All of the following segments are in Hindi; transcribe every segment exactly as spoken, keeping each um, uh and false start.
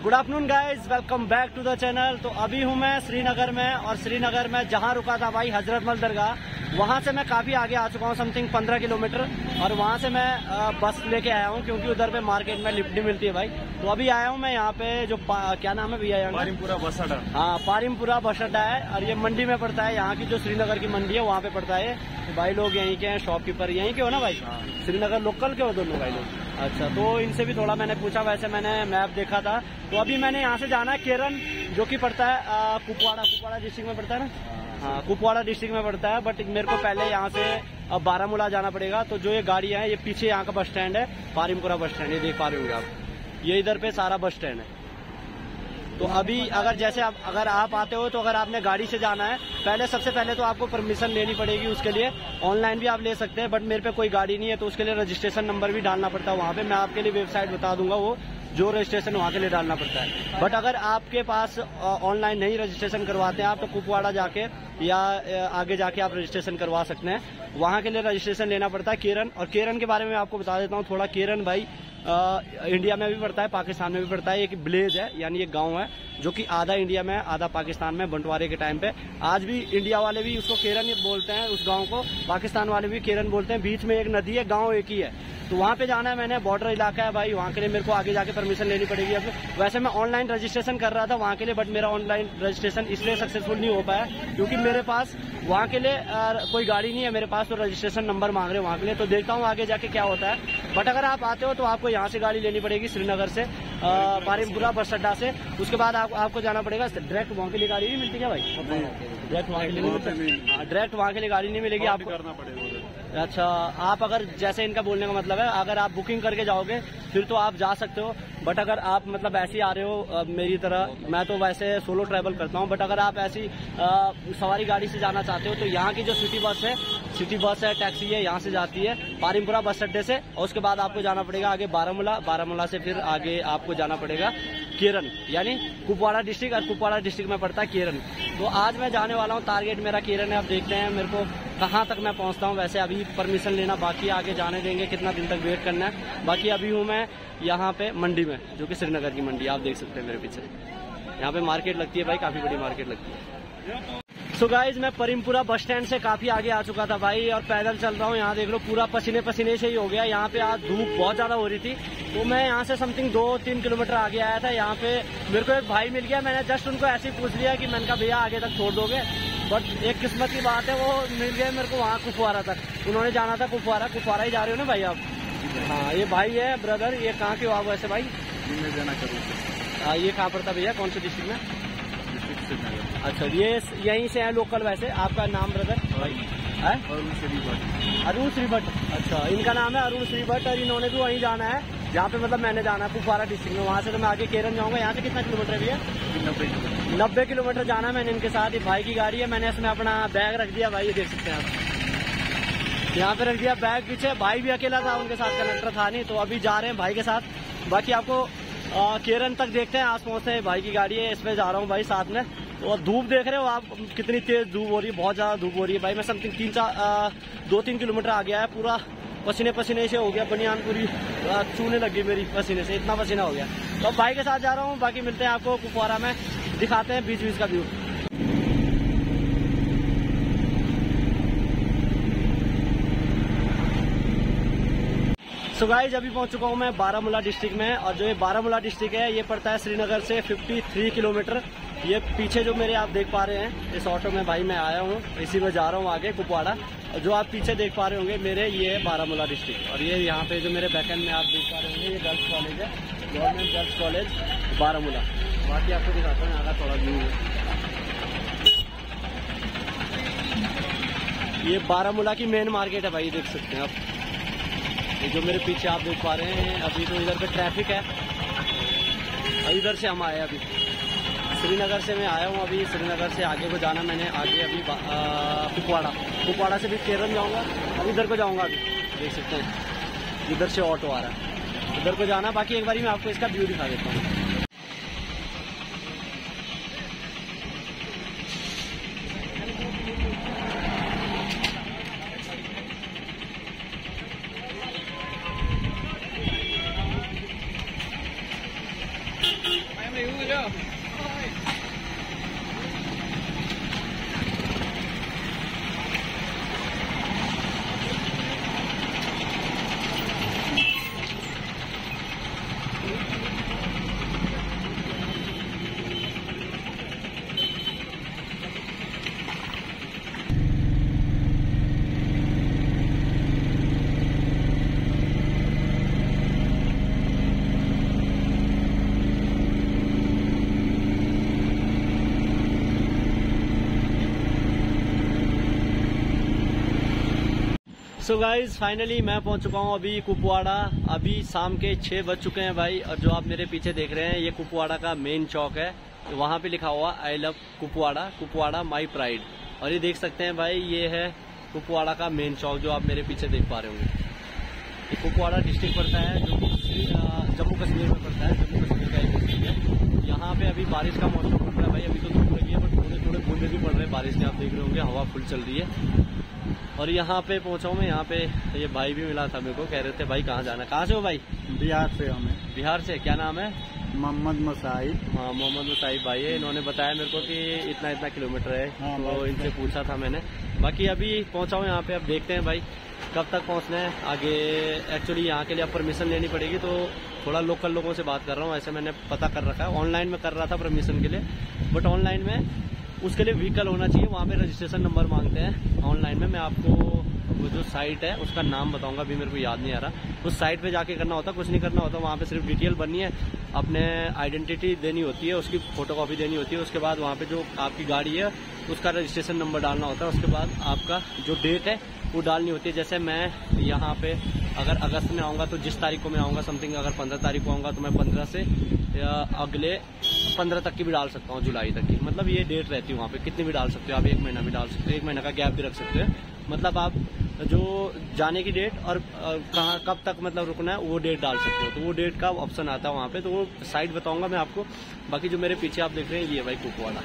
Good afternoon guys, welcome back to the channel. तो अभी हूँ मैं श्रीनगर में, और श्रीनगर में जहाँ रुका था भाई हजरतमल दरगाह, वहाँ से मैं काफ़ी आगे आ चुका हूँ, समथिंग पंद्रह किलोमीटर। और वहाँ से मैं आ, बस लेके आया हूँ क्योंकि उधर पे मार्केट में लिफ्ट नहीं मिलती है भाई। तो अभी आया हूँ मैं यहाँ पे, जो क्या नाम है भैया, पारिमपुरा बस अड्डा। हाँ, पारिमपुरा बस अड्डा है, और ये मंडी में पड़ता है। यहाँ की जो श्रीनगर की मंडी है वहाँ पे पड़ता है। तो भाई लोग यहीं के हैं, शॉपकीपर यहीं के हो ना भाई? श्रीनगर लोकल के हो दोनों भाई लोग? अच्छा, तो इनसे भी थोड़ा मैंने पूछा, वैसे मैंने मैप देखा था। तो अभी मैंने यहाँ से जाना है केरन, जो कि पड़ता है कुपवाड़ा, कुपवाड़ा डिस्ट्रिक्ट में पड़ता है ना? हाँ, कुपवाड़ा डिस्ट्रिक्ट में पड़ता है। बट मेरे को पहले यहाँ से अब बारामूला जाना पड़ेगा। तो जो ये गाड़ियाँ हैं, ये पीछे यहाँ का बस स्टैंड है, पारिमपुरा बस स्टैंड, ये देख पा रहे होंगे आप। ये इधर पे सारा बस स्टैंड है। तो अभी अगर जैसे आप अगर आप आते हो, तो अगर आपने गाड़ी से जाना है, पहले सबसे पहले तो आपको परमिशन लेनी पड़ेगी उसके लिए। ऑनलाइन भी आप ले सकते हैं, बट मेरे पे कोई गाड़ी नहीं है, तो उसके लिए रजिस्ट्रेशन नंबर भी डालना पड़ता है वहाँ पे। मैं आपके लिए वेबसाइट बता दूंगा, वो जो रजिस्ट्रेशन वहाँ के लिए डालना पड़ता है। बट अगर आपके पास ऑनलाइन नहीं रजिस्ट्रेशन करवाते हैं आप, तो कुपवाड़ा जाके या आगे जाके आप रजिस्ट्रेशन करवा सकते हैं। वहाँ के लिए रजिस्ट्रेशन लेना पड़ता है केरन। और केरन के बारे में आपको बता देता हूँ थोड़ा। केरन भाई आ, इंडिया में भी पड़ता है, पाकिस्तान में भी पड़ता है। एक विलेज है, यानी एक गांव है, जो कि आधा इंडिया में आधा पाकिस्तान में, बंटवारे के टाइम पे। आज भी इंडिया वाले भी उसको केरन बोलते हैं, उस गांव को। पाकिस्तान वाले भी केरन बोलते हैं। बीच में एक नदी है, गांव एक ही है। तो वहाँ पे जाना है मैंने, बॉर्डर इलाका है भाई। वहाँ के लिए मेरे को आगे जाके परमिशन लेनी पड़ेगी। अब वैसे मैं ऑनलाइन रजिस्ट्रेशन कर रहा था वहाँ के लिए, बट मेरा ऑनलाइन रजिस्ट्रेशन इसलिए सक्सेसफुल नहीं हो पाया क्योंकि मेरे पास वहाँ के लिए आ, कोई गाड़ी नहीं है मेरे पास। तो रजिस्ट्रेशन नंबर मांग रहे हैं वहाँ के लिए। तो देखता हूँ आगे जाके क्या होता है। बट अगर आप आते हो तो आपको यहाँ से गाड़ी लेनी पड़ेगी, श्रीनगर से, पारिमपुरा बस अड्डा से। उसके बाद आप, आपको जाना पड़ेगा डायरेक्ट। वहाँ के लिए गाड़ी नहीं मिलती क्या भाई? डायरेक्ट वहाँ के लिए नहीं मिलती, डायरेक्ट वहाँ के लिए गाड़ी नहीं मिलेगी, आपको करना पड़ेगा। अच्छा, आप अगर जैसे इनका बोलने का मतलब है, अगर आप बुकिंग करके जाओगे फिर तो आप जा सकते हो। बट अगर आप मतलब ऐसे ही आ रहे हो मेरी तरह, मैं तो वैसे सोलो ट्रैवल करता हूँ, बट अगर आप ऐसी आ, सवारी गाड़ी से जाना चाहते हो, तो यहाँ की जो सिटी बस है, सिटी बस है, टैक्सी है, यहाँ से जाती है पारिमपुरा बस अड्डे से। और उसके बाद आपको जाना पड़ेगा आगे बारामूला, बारामूला से फिर आगे आपको जाना पड़ेगा केरन, यानी कुपवाड़ा डिस्ट्रिक्ट। और कुपवाड़ा डिस्ट्रिक्ट में पड़ता है केरन। तो आज मैं जाने वाला हूँ, टारगेट मेरा केरन है। अब देखते हैं मेरे को कहाँ तक मैं पहुँचता हूँ। वैसे अभी परमिशन लेना बाकी, आगे जाने देंगे, कितना दिन तक वेट करना है बाकी। अभी हूँ मैं यहाँ पे मंडी में, जो कि श्रीनगर की मंडी, आप देख सकते हैं मेरे पीछे। यहाँ पे मार्केट लगती है भाई, काफी बड़ी मार्केट लगती है। सो गाइज, मैं परिमपुरा बस स्टैंड से काफी आगे आ चुका था भाई, और पैदल चल रहा हूँ। यहाँ देख लो, पूरा पसीने पसीने से ही हो गया। यहाँ पे आज धूप बहुत ज्यादा हो रही थी, तो मैं यहाँ से समथिंग दो तीन किलोमीटर आगे आया था। यहाँ पे मेरे को एक भाई मिल गया, मैंने जस्ट उनको ऐसे ही पूछ लिया कि मैंने कहा भैया आगे तक छोड़ दोगे? बट एक किस्मत की बात है, वो मिल गए मेरे को वहाँ कुपवाड़ा तक। उन्होंने जाना था कुपवाड़ा, कुपवाड़ा ही जा रहे हो ना भाई आप? हाँ, ये भाई है ब्रदर। ये कहाँ के हो आप वैसे भाई? हाँ, ये कहाँ पर था भैया, कौन से डिस्ट्रिक्ट में? अच्छा, ये यहीं से है लोकल। वैसे आपका नाम ब्रदर? है अरुण श्री भट्ट। अरुण श्री भट्ट, अच्छा, इनका नाम है अरुण श्री भट्ट। और इन्होंने भी वहीं जाना है जहाँ पे मतलब मैंने जाना है, कुपवाड़ा डिस्ट्रिक्ट में। वहाँ से तो मैं आगे केरन जाऊँगा। यहाँ से कितना किलोमीटर है भैया? नब्बे किलोमीटर नब्बे किलोमीटर जाना है मैंने इनके साथ। ये भाई की गाड़ी है, मैंने इसमें अपना बैग रख दिया भाई, ये देख सकते हैं आप। यहाँ पे रख दिया बैग पीछे। भाई भी अकेला था, उनके साथ कंडक्टर था नहीं। तो अभी जा रहे हैं भाई के साथ। बाकी आपको आ, केरन तक देखते हैं, आस पहुँच से भाई की गाड़ी है, इसमें जा रहा हूँ भाई साथ में। तो धूप देख रहे हो आप कितनी तेज धूप हो रही है, बहुत ज्यादा धूप हो रही है भाई। मैं समथिंग तीन चार दो तीन किलोमीटर आ गया है, पूरा पसीने पसीने से हो गया, बनियान पूरी चूने लगी मेरी पसीने से, इतना पसीना हो गया। तो अब भाई के साथ जा रहा हूँ। बाकी मिलते हैं आपको कुपवाड़ा में, दिखाते हैं बीच बीच का व्यू। सो गाइस, अभी पहुंच चुका हूं मैं बारामूला डिस्ट्रिक्ट में। और जो ये बारामूला डिस्ट्रिक्ट है, ये पड़ता है श्रीनगर से तिरेपन किलोमीटर। ये पीछे जो मेरे आप देख पा रहे हैं, इस ऑटो में भाई मैं आया हूं, इसी में जा रहा हूं आगे कुपवाड़ा। और जो आप पीछे देख पा रहे होंगे मेरे, ये है बारामूला डिस्ट्रिक्ट। और ये यहाँ पे जो मेरे बैकएंड में आप देख पा रहे होंगे, ये गर्ल्स कॉलेज है, गवर्नमेंट गर्ल्स कॉलेज बारामूला। बाकी आपको दिखाता हूँ आगे थोड़ा व्यू है। ये बारामूला की मेन मार्केट है भाई, देख सकते हैं आप। ये जो मेरे पीछे आप देख पा रहे हैं, अभी तो इधर पे ट्रैफिक है। इधर से हम आए अभी, श्रीनगर से मैं आया हूँ अभी। श्रीनगर से आगे को जाना मैंने, आगे अभी कुपवाड़ा, कुपवाड़ा से भी केरन जाऊँगा। अब इधर को जाऊँगा अभी, देख सकते हैं इधर से ऑटो आ रहा है, इधर को जाना। बाकी एक बार मैं आपको इसका व्यू दिखा देता हूँ। सो गाइज फाइनली मैं पहुंच चुका हूं अभी कुपवाड़ा। अभी शाम के छह बज चुके हैं भाई, और जो आप मेरे पीछे देख रहे हैं ये कुपवाड़ा का मेन चौक है। तो वहां पे लिखा हुआ I love Kupwara, Kupwara my pride. और ये देख सकते हैं भाई, ये है कुपवाड़ा का मेन चौक जो आप मेरे पीछे देख पा रहे होंगे। ये कुपवाड़ा डिस्ट्रिक्ट पड़ता है, जो जम्मू कश्मीर में पड़ता है, जम्मू कश्मीर का एक डिस्ट्रिक्ट है। यहाँ पे अभी बारिश का मौसम पड़ रहा है भाई, अभी तो धूप लगी है बट थोड़े थोड़े बूंदे भी पड़ रहे हैं बारिश के, आप देख रहे होंगे हवा फुल चल रही है। और यहाँ पे पहुंचा हूँ मैं, यहाँ पे ये भाई भी मिला था मेरे को, कह रहे थे भाई कहाँ जाना है। कहाँ से हो भाई? बिहार से। हमें बिहार से। क्या नाम है? मोहम्मद मुसाहिब। हाँ मोहम्मद मुसाहिब भाई है। इन्होंने बताया मेरे को कि इतना इतना किलोमीटर है। हाँ, तो इनसे पूछा था मैंने। बाकी अभी पहुंचा हूँ यहाँ पे, अब देखते हैं भाई कब तक पहुँचना है आगे। एक्चुअली यहाँ के लिए अब परमिशन लेनी पड़ेगी, तो थोड़ा लोकल लोगों से बात कर रहा हूँ। ऐसे मैंने पता कर रखा है, ऑनलाइन में कर रहा था परमिशन के लिए, बट ऑनलाइन में उसके लिए व्हीकल होना चाहिए, वहाँ पे रजिस्ट्रेशन नंबर मांगते हैं। ऑनलाइन में मैं आपको वो जो साइट है उसका नाम बताऊंगा, अभी मेरे को याद नहीं आ रहा। उस साइट पे जाके करना होता, कुछ नहीं करना होता। वहाँ पे सिर्फ डिटेल बननी है, अपने आइडेंटिटी देनी होती है, उसकी फोटोकॉपी देनी होती है। उसके बाद वहाँ पे जो आपकी गाड़ी है उसका रजिस्ट्रेशन नंबर डालना होता है। उसके बाद आपका जो डेट है वो डालनी होती है। जैसे मैं यहाँ पे अगर अगस्त में आऊँगा तो जिस तारीख को मैं आऊँगा, समथिंग अगर पंद्रह तारीख को आऊँगा तो मैं पंद्रह से या अगले पंद्रह तक की भी डाल सकता हूँ, जुलाई तक की। मतलब ये डेट रहती है वहाँ पे, कितनी भी डाल सकते हो आप, एक महीना भी डाल सकते हो, एक महीना का गैप भी रख सकते हो। मतलब आप जो जाने की डेट और कहाँ कब तक मतलब रुकना है वो डेट डाल सकते हो। तो वो डेट का ऑप्शन आता है वहाँ पे, तो वो साइट बताऊंगा मैं आपको। बाकी जो मेरे पीछे आप देख रहे हैं ये भाई कुपवाड़ा।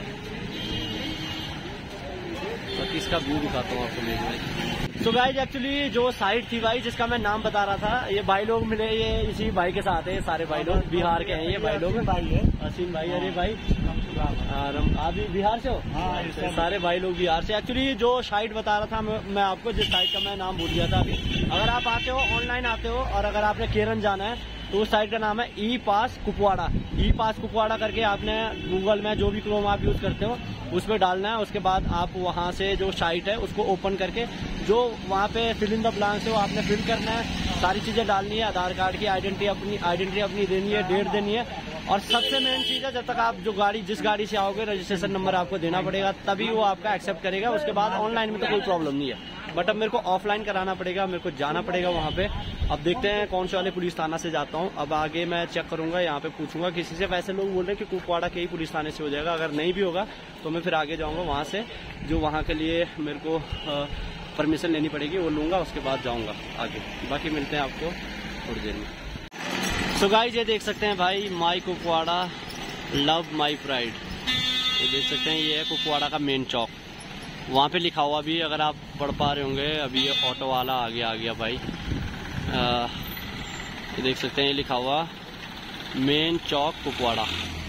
बाकी इसका व्यू दिखाता हूँ आपको मेरे भाई। तो गाइज एक्चुअली जो साइट थी भाई जिसका मैं नाम बता रहा था, ये भाई लोग मिले, ये इसी भाई के साथ है, सारे भाई लोग बिहार के हैं। ये भाई लोग भाई है असीम भाई। अरे भाई आप भी बिहार से हो? हाँ, सारे भाई लोग बिहार से। एक्चुअली जो साइट बता रहा था मैं आपको, जिस साइट का मैं नाम भूल गया था अभी। अगर आप आते हो ऑनलाइन आते हो और अगर आपने केरन जाना है तो उस साइट का नाम है ई पास कुपवाड़ा। ई पास कुपवाड़ा करके आपने गूगल में जो भी क्रोम आप यूज करते हो उस पर डालना है। उसके बाद आप वहां से जो साइट है उसको ओपन करके जो वहां पे फिल इन द ब्लैंक्स है वो आपने फिल करना है। सारी चीजें डालनी है, आधार कार्ड की आइडेंटिटी अपनी आइडेंटिटी अपनी देनी है, डेट देनी है। और सबसे मेन चीज है, जब तक आप जो गाड़ी जिस गाड़ी से आओगे रजिस्ट्रेशन नंबर आपको देना पड़ेगा, तभी वो आपका एक्सेप्ट करेगा। उसके बाद ऑनलाइन में तो कोई प्रॉब्लम नहीं है, बट अब मेरे को ऑफलाइन कराना पड़ेगा, मेरे को जाना पड़ेगा वहाँ पे। अब देखते हैं कौन से वाले पुलिस थाना से जाता हूँ। अब आगे मैं चेक करूंगा, यहाँ पे पूछूंगा किसी से। वैसे लोग बोल रहे हैं कि कुपवाड़ा के ही पुलिस थाने से हो जाएगा, अगर नहीं भी होगा तो मैं फिर आगे जाऊंगा वहाँ से, जो वहाँ के लिए मेरे को परमिशन लेनी पड़ेगी वो लूंगा, उसके बाद जाऊंगा आगे। बाकी मिलते हैं आपको थोड़ी देर में। सो गाइस ये देख सकते हैं भाई, my Kupwara love my pride. ये देख सकते हैं, ये है कुपवाड़ा का मेन चौक। वहाँ पे लिखा हुआ भी, अगर आप पढ़ पा रहे होंगे, अभी ये ऑटो वाला आगे आ गया भाई। आ, ये देख सकते हैं, ये लिखा हुआ मेन चौक कुपवाड़ा।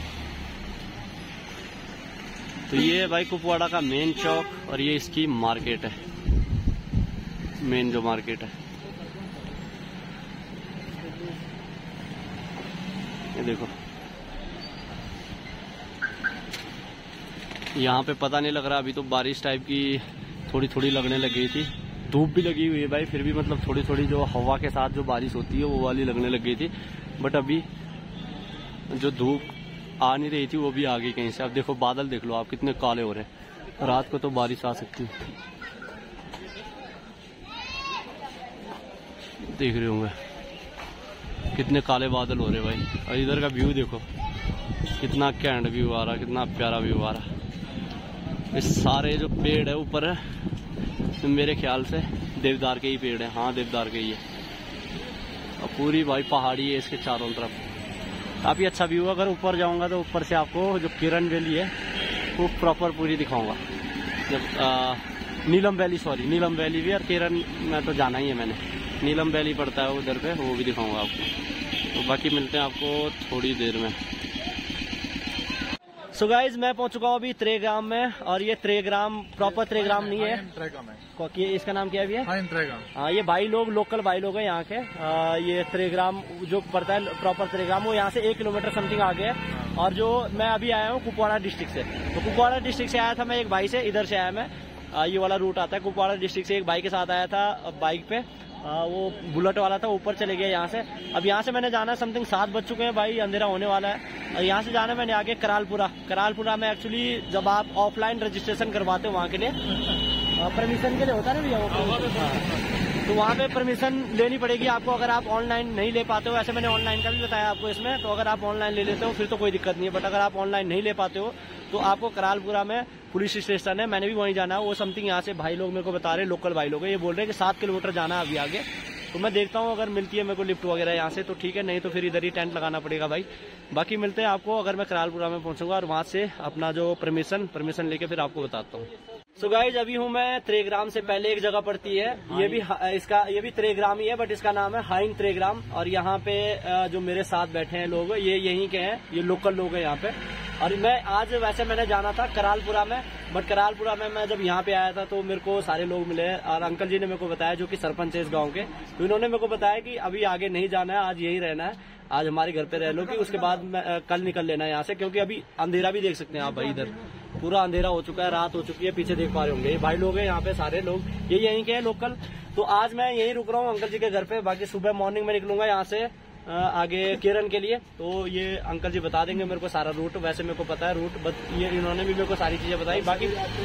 तो ये है भाई कुपवाड़ा का मेन चौक, और ये इसकी मार्केट है, मेन जो मार्केट है। ये देखो, यहाँ पे पता नहीं लग रहा, अभी तो बारिश टाइप की थोड़ी थोड़ी लगने लगी थी। धूप भी लगी हुई है भाई, फिर भी मतलब थोड़ी थोड़ी जो हवा के साथ जो बारिश होती है वो वाली लगने लग गई थी। बट अभी जो धूप आ नहीं रही थी वो भी आ गई कहीं से। अब देखो बादल देख लो आप, कितने काले हो रहे हैं। रात को तो बारिश आ सकती है, देख रहे होंगे कितने काले बादल हो रहे भाई। और इधर का व्यू देखो, कितना कैंड व्यू आ रहा, कितना प्यारा व्यू आ रहा। इस सारे जो पेड़ है ऊपर है, मेरे ख्याल से देवदार के ही पेड़ है। हाँ देवदार के ही है। और पूरी भाई पहाड़ी है इसके चारों तरफ, काफी अच्छा व्यू। अगर ऊपर जाऊंगा तो ऊपर से आपको जो किरण वैली है वो प्रॉपर पूरी दिखाऊंगा। जब आ, Neelam valley, sorry Neelam valley भी, और किरण में तो जाना ही है मैंने। नीलम वैली पड़ता है उधर पे, वो भी दिखाऊंगा आपको। तो बाकी मिलते हैं आपको थोड़ी देर में। सो गाइज मैं पहुंच चुका हूँ अभी त्रेग्राम में, और ये त्रेग्राम प्रॉपर त्रेग्राम नहीं है, है। इसका नाम क्या है भैया? हाँ, ये भाई लोग लोकल भाई लोग हैं यहाँ के। आ, ये त्रेग्राम जो पड़ता है प्रॉपर त्रेग्राम, वो यहाँ से एक किलोमीटर समथिंग आगे है। और जो मैं अभी आया हूँ कुपवाड़ा डिस्ट्रिक्ट से, तो कुपवाड़ा डिस्ट्रिक्ट से आया था मैं एक भाई से, इधर से आया मैं। आ, ये वाला रूट आता है, कुपवाड़ा डिस्ट्रिक्ट से एक भाई के साथ आया था बाइक पे। आ, वो बुलेट वाला था, ऊपर चले गया यहाँ से। अब यहाँ से मैंने जाना समथिंग सात बज चुके हैं भाई, अंधेरा होने वाला है। और यहाँ से जाना मैंने आगे करालपुरा। करालपुरा में एक्चुअली जब आप ऑफलाइन रजिस्ट्रेशन करवाते हो वहाँ के लिए, परमिशन के लिए होता है ना भैया वो, तो वहाँ पे परमिशन लेनी पड़ेगी आपको, अगर आप ऑनलाइन नहीं ले पाते हो। ऐसे मैंने ऑनलाइन का भी बताया आपको इसमें, तो अगर आप ऑनलाइन ले लेते हो फिर तो कोई दिक्कत नहीं है, बट अगर आप ऑनलाइन नहीं ले पाते हो तो आपको करालपुरा में पुलिस स्टेशन है, मैंने भी वहीं जाना है। वो समथिंग यहाँ से भाई लोग मेरे को बता रहे, लोकल भाई लोग हैं, ये बोल रहे हैं कि सात किलोमीटर जाना है अभी आगे। तो मैं देखता हूँ अगर मिलती है मेरे को लिफ्ट वगैरह यहाँ से तो ठीक है, नहीं तो फिर इधर ही टेंट लगाना पड़ेगा भाई। बाकी मिलते हैं आपको अगर मैं करालपुरा में पहुंचूंगा, और वहां से अपना जो परमिशन परमिशन लेके फिर आपको बताता हूँ। सो गाइज अभी हूँ मैं त्रेग्राम से पहले एक जगह पड़ती है, ये भी इसका ये भी त्रेग्राम ही है, बट इसका नाम है हाइन त्रेग्राम। और यहाँ पे जो मेरे साथ बैठे हैं लोग, ये यहीं के हैं, ये लोकल लोग हैं यहाँ पे। और मैं आज वैसे मैंने जाना था करालपुरा में, बट करालपुरा में मैं जब यहाँ पे आया था तो मेरे को सारे लोग मिले, और अंकल जी ने मेरे को बताया जो कि सरपंच है इस गांव के, तो इन्होंने मेरे को बताया कि अभी आगे नहीं जाना है, आज यही रहना है, आज हमारे घर पे रह लो, कि उसके बाद मैं, कल निकल लेना है यहाँ से, क्योंकि अभी अंधेरा भी देख सकते हैं आप भाई, इधर पूरा अंधेरा हो चुका है, रात हो चुकी है, पीछे देख पा रहे होंगे। ये भाई लोग हैं यहाँ पे, सारे लोग ये यहीं के हैं लोकल। तो आज मैं यहीं रुक रहा हूँ अंकल जी के घर पे, बाकी सुबह मॉर्निंग में निकलूंगा यहाँ से आगे केरन के लिए। तो ये अंकल जी बता देंगे मेरे को सारा रूट, वैसे मेरे को पता है रूट, बट ये इन्होंने भी मेरे को सारी चीजें बताई। बाकी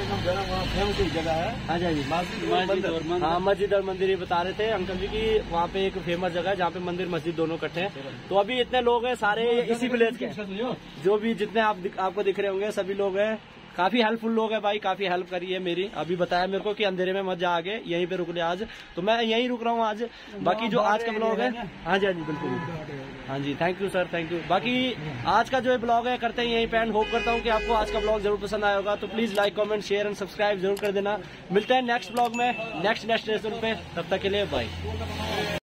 फेमस जगह है, हाँ जी मस्जिद, हाँ मस्जिद और मंदिर ही बता रहे थे अंकल जी की, वहाँ पे एक फेमस जगह है जहाँ पे मंदिर मस्जिद दोनों इकट्ठे हैं। तो अभी इतने लोग हैं सारे इसी विलेज के, जो भी जितने आप आपको दिख रहे होंगे सभी लोग हैं, काफी हेल्पफुल लोग हैं भाई, काफी हेल्प करी है मेरी। अभी बताया मेरे को कि अंधेरे में मत जा आगे, यहीं पे रुक ले आज, तो मैं यहीं रुक रहा हूँ आज। बाकी जो आज का ब्लॉग है, हाँ जी हाँ जी बिल्कुल, हाँ जी thank you sir, thank you. बाकी आज का जो ब्लॉग है करते हैं यहीं पे एंड। होप करता हूँ कि आपको आज का ब्लॉग जरूर पसंद आया होगा, तो please like comment share and subscribe जरूर कर देना। मिलते हैं नेक्स्ट ब्लॉग में नेक्स्ट डेस्टिनेशन पे, तब तक के लिए बाय।